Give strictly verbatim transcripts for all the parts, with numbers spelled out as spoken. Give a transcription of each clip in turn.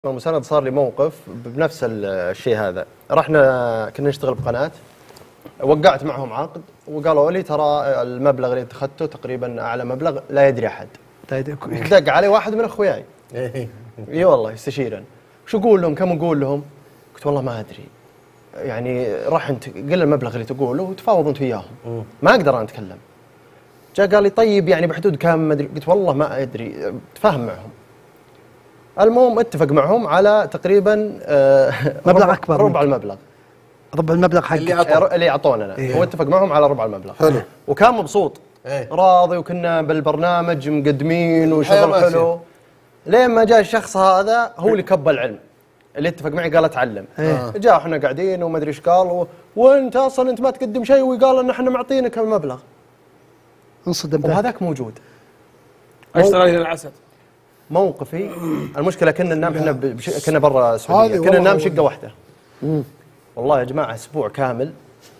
مسند صار لي موقف بنفس الشيء هذا. رحنا كنا نشتغل بقناه، وقعت معهم عقد وقالوا لي ترى المبلغ اللي اتخذته تقريبا اعلى مبلغ لا يدري احد. دق علي واحد من اخوياي اي والله يستشيرا، وش اقول لهم كم اقول لهم؟ قلت والله ما ادري، يعني راح انت قل المبلغ اللي تقوله وتفاوض انت وياهم، ما اقدر انا اتكلم. جاء قال لي طيب يعني بحدود كم ما ادري، قلت والله ما ادري، تفاهم معهم. المهم اتفق معهم على تقريبا آه مبلغ اكبر، ربع المبلغ، ربع المبلغ حق اللي عطونا اللي عطوننا إيه. هو اتفق معهم على ربع المبلغ. حلو. وكان مبسوط إيه؟ راضي، وكنا بالبرنامج مقدمين وشغل حلو. لين ما جاء الشخص هذا هو اللي كب العلم، اللي اتفق معي قال اتعلم. إيه؟ جاء احنا قاعدين وما ادري ايش قال، و... وانت اصلا انت ما تقدم شيء، وقال ان احنا معطينك المبلغ. انصدم. وهذاك موجود. اشتغل الى العسل. موقفي المشكله كنا ننام احنا بش... كنا برا السعوديه، كنا ننام شقه واحده. مم. والله يا جماعه اسبوع كامل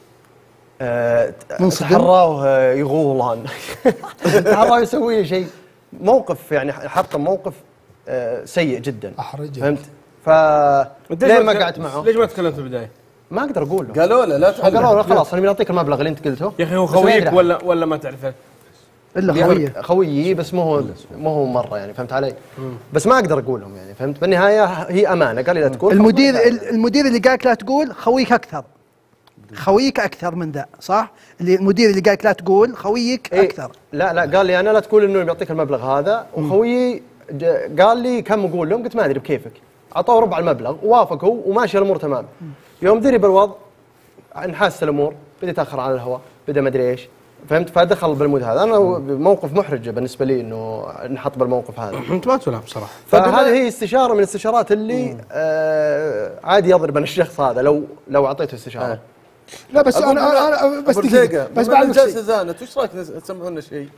أه تحراه يغولان تحراه يسوي شيء. موقف يعني حط موقف أه سيء جدا. احرجك. فهمت؟ ف ليه ما قعدت معه؟ ليش ما تكلمت في البدايه؟ ما اقدر اقول له. قالوا له لا تعلم. قالوا له خلاص انا بنعطيك المبلغ اللي انت قلته. يا اخي هو خويك ولا ولا ما تعرفه؟ الا خويه خويي، بس مو هو مو هو مره يعني، فهمت علي؟ مم. بس ما اقدر اقول لهم يعني، فهمت؟ بالنهايه هي امانه، قال لي لا تقول. المدير المدير اللي قالك لا تقول خويك اكثر، خويك اكثر من ذا، صح؟ اللي المدير اللي قالك لا تقول خويك إيه؟ اكثر. لا لا قال لي انا لا تقول انه بيعطيك المبلغ هذا، وخويي قال لي كم اقول لهم؟ قلت ما ادري بكيفك. اعطوه ربع المبلغ ووافق هو وماشي الامور تمام. مم. يوم دري بالوضع انحاست الامور، بدا يتاخر على الهواء، بدا ما ادري ايش، فهمت؟ فدخل بالمود هذا. انا موقف محرج بالنسبه لي انه نحط بالموقف هذا. انت ما تلعب بصراحه. فهذه هي استشاره من الاستشارات اللي آه عادي يضرب من الشخص هذا لو لو اعطيته استشاره. لا بس انا انا بس دقيقه، بس بعد الجلسه زانت، وش رايك تسمعوا لنا شيء؟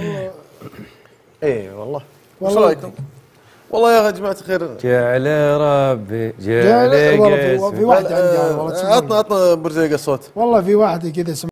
ايه والله. وش رايكم؟ والله يا جماعه الخير، جعل ربي جعل في واحد عندي والله، عطنا عطنا برزيقه صوت. والله في واحد كذا